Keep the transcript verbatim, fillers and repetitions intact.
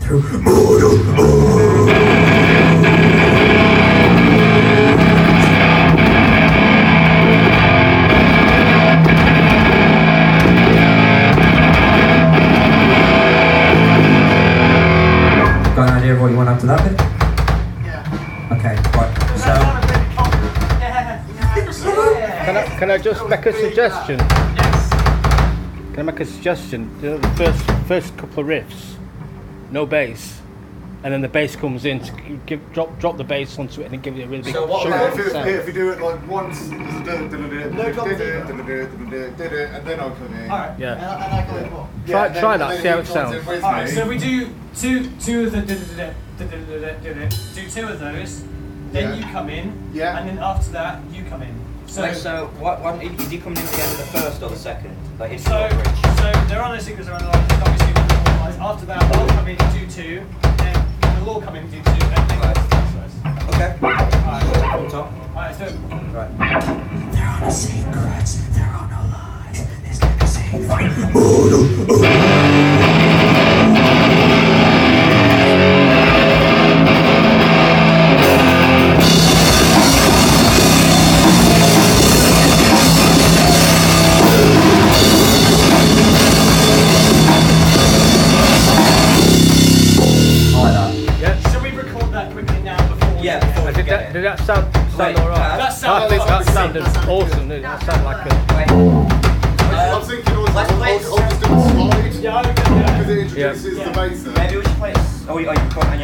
through mortal Got an idea of what you want after that bit? Yeah. Okay, right. So. Can I, can I just make a suggestion? Yes. Can I make a suggestion? The first first couple of riffs, no bass, and then the bass comes in to give drop drop the bass onto it and then give it a really big. So what shock about if, sound. it, if we do it like once, no drums either. and then I'll come in. Alright. Yeah. And, I- and I go in what? Try Yeah, try and that. then See how he it comes in sounds. with Alright, me. so we do two two of the do two of those, then Yeah. you come in, Yeah. and then after that you come in. So Wait, so what one is he coming in at the end of the first or the second? Like into so the bridge? so there are no singles around the line, obviously we'll normalize. After that I'll come in do two, then we'll all come in do two, and then Right. Okay. Alright, On top. alright, let's do it. Right. There are no secrets, there are no lies. This legacy mortal Should we record that quickly now before we Yeah, get before it? we Did get that, it. did that sound sound Wait, alright? uh, That I sounds think that like sounded awesome. Didn't it? That sounded like a. Wait. I'm thinking also, Let's I'll, play I'll, I'll just do a slide, Yeah, I would get because that. it introduces Yeah. the bass. Maybe we should play. Oh, you, oh, you